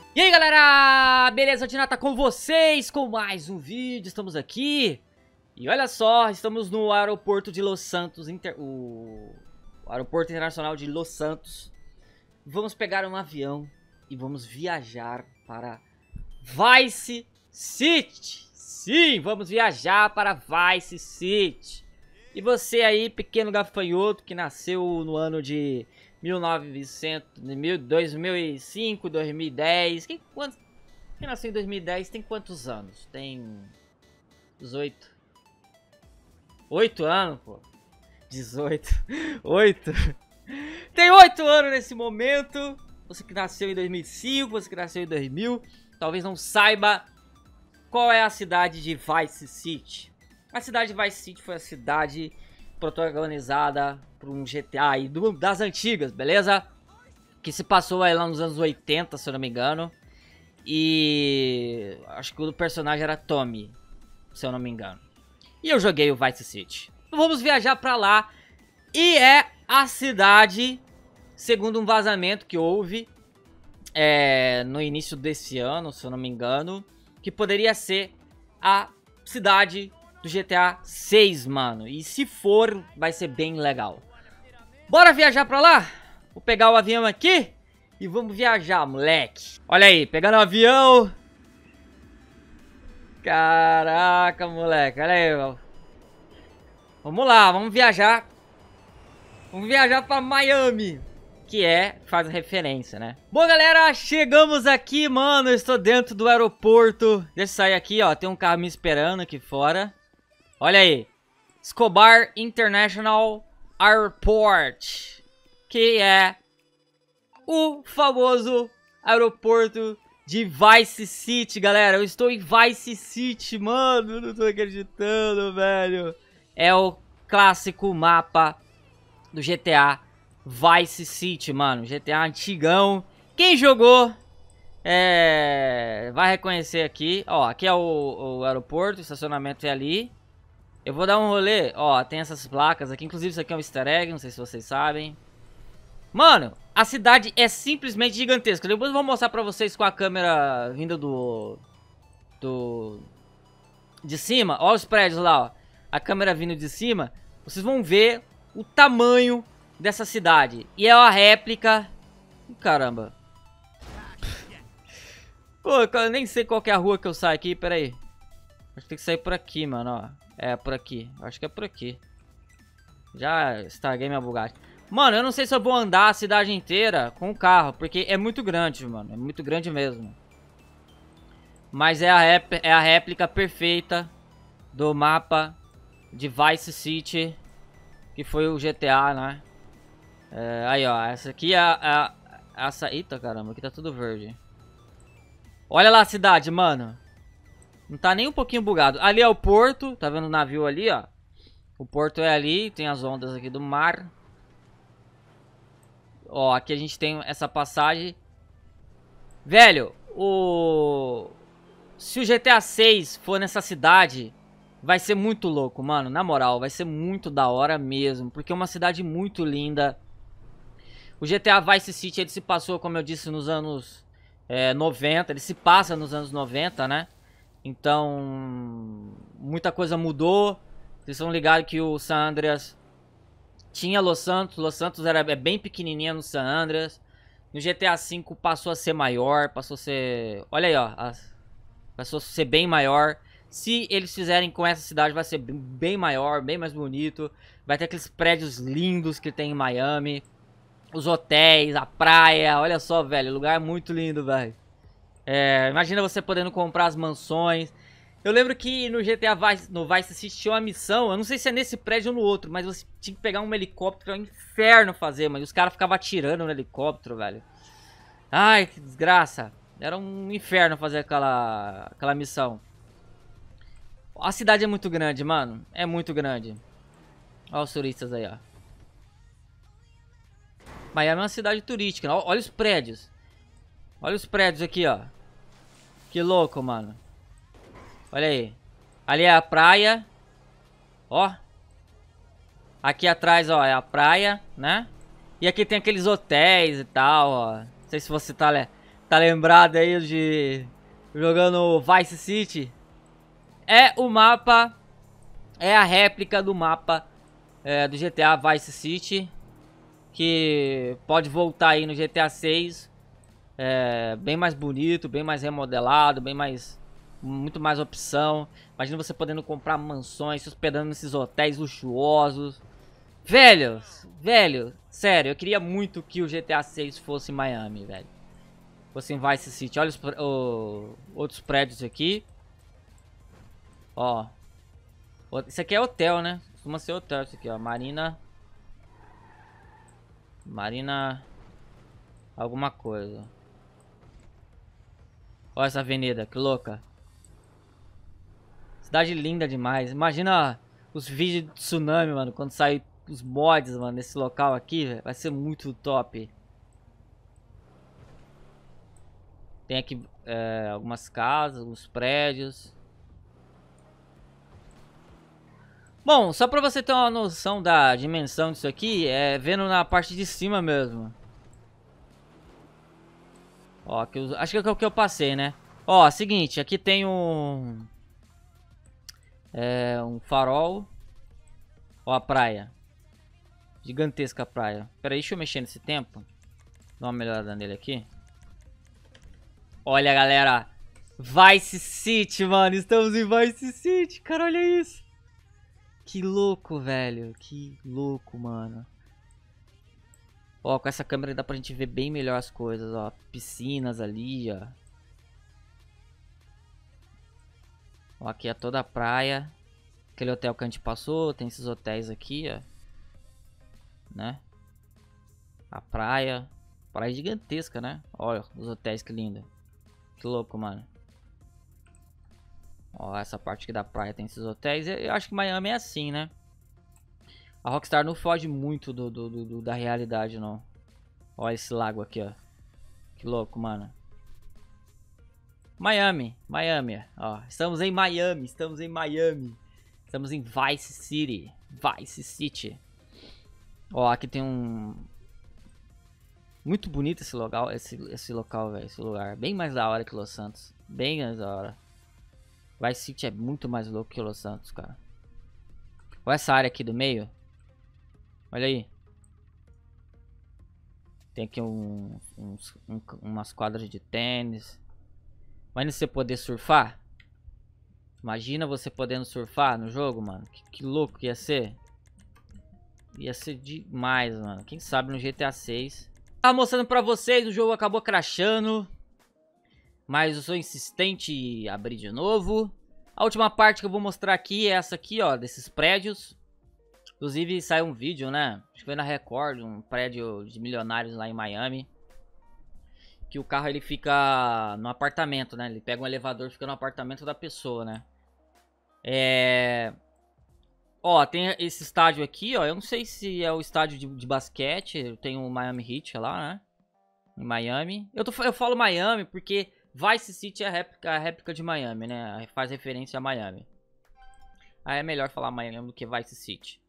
E aí galera, beleza? Dinata com vocês com mais um vídeo, estamos aqui. E olha só, estamos no aeroporto de Los Santos, o aeroporto internacional de Los Santos. Vamos pegar um avião e vamos viajar para Vice City. Sim, vamos viajar para Vice City. E você aí, pequeno gafanhoto que nasceu no ano de 2005, 2010. Quem nasceu em 2010 tem quantos anos? Tem 18. 8 anos, pô. 18. 8. Tem 8 anos nesse momento. Você que nasceu em 2005, você que nasceu em 2000, talvez não saiba qual é a cidade de Vice City. A cidade de Vice City foi a cidade protagonizada por um GTA aí das antigas, beleza? Que se passou aí lá nos anos 80, se eu não me engano. E acho que o personagem era Tommy, se eu não me engano. E eu joguei o Vice City. Vamos viajar pra lá. E é a cidade, segundo um vazamento que houve no início desse ano, se eu não me engano, que poderia ser a cidade do GTA 6, mano. E se for, vai ser bem legal. Bora viajar pra lá? Vou pegar o avião aqui e vamos viajar, moleque. Olha aí, pegando o avião. Caraca, moleque, olha aí, ó. Vamos lá, vamos viajar. Vamos viajar pra Miami, que faz referência, né? Bom, galera, chegamos aqui, mano. Eu estou dentro do aeroporto. Deixa eu sair aqui, ó. Tem um carro me esperando aqui fora. Olha aí. Escobar International Airport, que é o famoso aeroporto de Vice City, galera. Eu estou em Vice City, mano. Eu não tô acreditando, velho. É o clássico mapa do GTA Vice City, mano. GTA antigão. Quem jogou vai reconhecer aqui. Ó, aqui é o aeroporto, o estacionamento é ali. Eu vou dar um rolê, ó, tem essas placas aqui. Inclusive isso aqui é um easter egg, não sei se vocês sabem. Mano, a cidade é simplesmente gigantesca. Depois eu vou mostrar pra vocês com a câmera vinda de cima. Ó os prédios lá, ó. A câmera vindo de cima. Vocês vão ver o tamanho dessa cidade. E é uma réplica. Caramba. Pô, eu nem sei qual que é a rua que eu saio aqui, pera aí. Acho que tem que sair por aqui, mano, ó. É, por aqui. Acho que é por aqui. Já estraguei minha Bugatti. Mano, eu não sei se eu vou andar a cidade inteira com o carro, porque é muito grande, mano. É muito grande mesmo. Mas é a réplica perfeita do mapa de Vice City, que foi o GTA, né? Aí, ó. Essa aqui é essa... Eita, caramba. Aqui tá tudo verde. Olha lá a cidade, mano. Não tá nem um pouquinho bugado. Ali é o porto. Tá vendo o navio ali, ó? O porto é ali. Tem as ondas aqui do mar. Ó, aqui a gente tem essa passagem. Velho, se o GTA 6 for nessa cidade, vai ser muito louco, mano. Na moral, vai ser muito da hora mesmo. Porque é uma cidade muito linda. O GTA Vice City, ele se passou, como eu disse, nos anos 90. Ele se passa nos anos 90, né? Então, muita coisa mudou. Vocês estão ligados que o San Andreas tinha Los Santos. Los Santos era bem pequenininha no San Andreas. No GTA V passou a ser maior. Passou a ser... Olha aí, ó. Passou a ser bem maior. Se eles fizerem com essa cidade, vai ser bem maior, bem mais bonito. Vai ter aqueles prédios lindos que tem em Miami. Os hotéis, a praia. Olha só, velho. O lugar é muito lindo, velho. Imagina você podendo comprar as mansões. Eu lembro que no GTA no Vice City tinha uma missão. Eu não sei se é nesse prédio ou no outro, mas você tinha que pegar um helicóptero. É um inferno fazer, mas os caras ficavam atirando no helicóptero, velho. Ai, que desgraça. Era um inferno fazer aquela missão. A cidade é muito grande, mano. É muito grande. Olha os turistas aí, ó. Miami é uma cidade turística. Olha os prédios. Olha os prédios aqui, ó. Que louco, mano. Olha aí. Ali é a praia. Ó. Aqui atrás, ó, é a praia, né? E aqui tem aqueles hotéis e tal, ó. Não sei se você tá Tá lembrado aí de jogando Vice City? É o mapa, é a réplica do mapa do GTA Vice City, que pode voltar aí no GTA 6, bem mais bonito, bem mais remodelado, muito mais opção. Imagina você podendo comprar mansões, se hospedando nesses hotéis luxuosos. Velho, sério, eu queria muito que o GTA 6 fosse em Miami, velho. Fosse em Vice City. Olha os outros prédios aqui. Ó. Isso aqui é hotel, né? Costuma ser hotel isso aqui, ó. Marina alguma coisa. Olha essa avenida, que louca. Cidade linda demais. Imagina os vídeos de tsunami, mano, quando sair os mods, mano, nesse local aqui, véio. Vai ser muito top. Tem aqui algumas casas, alguns prédios. Bom, só pra você ter uma noção da dimensão disso aqui, vendo na parte de cima mesmo. Ó, acho que é o que eu passei, né? Ó, seguinte, aqui tem um farol. Ó a praia. Gigantesca praia. Pera aí, deixa eu mexer nesse tempo. Dá uma melhorada nele aqui. Olha, galera. Vice City, mano. Estamos em Vice City. Cara, olha isso. Que louco, velho. Que louco, mano. Ó, com essa câmera dá pra gente ver bem melhor as coisas, ó. Piscinas ali, ó. Ó, aqui é toda a praia. Aquele hotel que a gente passou. Tem esses hotéis aqui, ó. Né? A praia. Praia gigantesca, né? Olha os hotéis, que lindo. Que louco, mano. Ó, essa parte aqui da praia tem esses hotéis. Eu acho que Miami é assim, né? A Rockstar não foge muito da realidade, não. Olha esse lago aqui, ó. Que louco, mano. Miami, ó. Estamos em Miami. Estamos em Vice City. Vice City. Ó, aqui tem um... Muito bonito esse local, esse local, velho. Esse lugar. Bem mais da hora que Los Santos. Bem mais da hora. Vice City é muito mais louco que Los Santos, cara. Olha essa área aqui do meio. Olha aí. Tem aqui umas quadras de tênis. Imagina você poder surfar. Imagina você podendo surfar no jogo, mano. Que louco que ia ser. Ia ser demais, mano. Quem sabe no GTA 6. Tava mostrando pra vocês, o jogo acabou crashando. Mas eu sou insistente em abrir de novo. A última parte que eu vou mostrar aqui é essa aqui, ó. Desses prédios. Inclusive saiu um vídeo, né? Acho que foi na Record, um prédio de milionários lá em Miami. Que o carro ele fica no apartamento, né? Ele pega um elevador e fica no apartamento da pessoa, né? Ó, tem esse estádio aqui, ó. Eu não sei se é o estádio de basquete. Tem o Miami Heat lá, né? Em Miami. Eu falo Miami porque Vice City é a réplica de Miami, né? Faz referência a Miami. Aí é melhor falar Miami do que Vice City.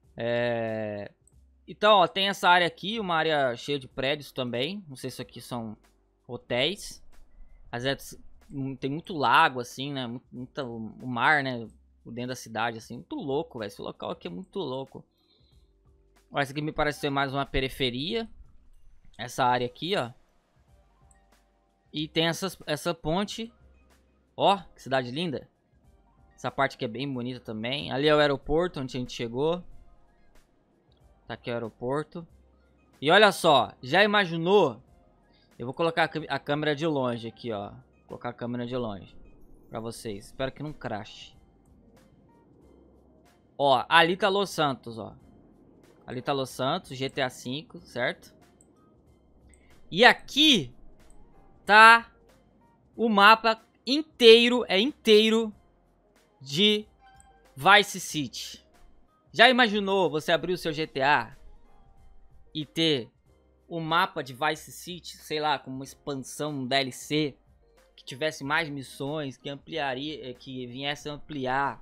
Então, ó, tem essa área aqui, uma área cheia de prédios também. Não sei se isso aqui são hotéis. Às vezes tem muito lago, assim, né? O mar, né? Dentro da cidade, assim. Muito louco, velho. Esse local aqui é muito louco. Ó, essa aqui me parece ser mais uma periferia. Essa área aqui, ó. E tem essa ponte. Ó, que cidade linda. Essa parte aqui é bem bonita também. Ali é o aeroporto, onde a gente chegou. Tá aqui o aeroporto. E olha só, já imaginou? Eu vou colocar a câmera de longe aqui, ó. Vou colocar a câmera de longe pra vocês. Espero que não crache. Ó, ali tá Los Santos, ó. Ali tá Los Santos, GTA V, certo? E aqui tá o mapa inteiro, inteiro de Vice City. Já imaginou você abrir o seu GTA e ter o mapa de Vice City, sei lá, com uma expansão, um DLC, que tivesse mais missões, que ampliaria, que viesse ampliar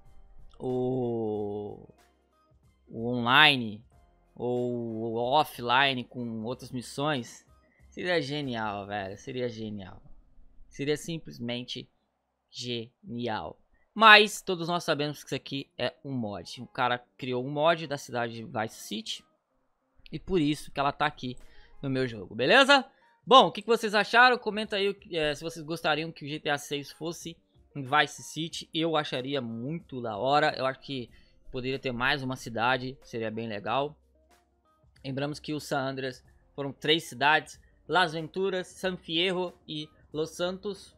o online ou o offline com outras missões? Seria genial, velho. Seria genial. Seria simplesmente genial. Mas todos nós sabemos que isso aqui é um mod. Um cara criou um mod da cidade de Vice City. E por isso que ela tá aqui no meu jogo, beleza? Bom, o que vocês acharam? Comenta aí se vocês gostariam que o GTA 6 fosse em Vice City. Eu acharia muito da hora. Eu acho que poderia ter mais uma cidade. Seria bem legal. Lembramos que o San Andreas foram 3 cidades. Las Venturas, San Fierro e Los Santos.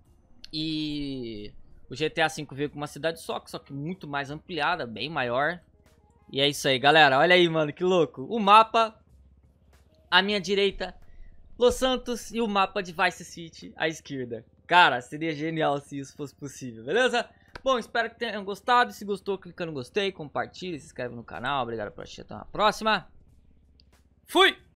E o GTA V veio com uma cidade só que muito mais ampliada, bem maior. E é isso aí, galera. Olha aí, mano, que louco. O mapa, à minha direita, Los Santos, e o mapa de Vice City à esquerda. Cara, seria genial se isso fosse possível, beleza? Bom, espero que tenham gostado. Se gostou, clica no gostei, compartilha, se inscreve no canal. Obrigado por assistir, até a próxima. Fui!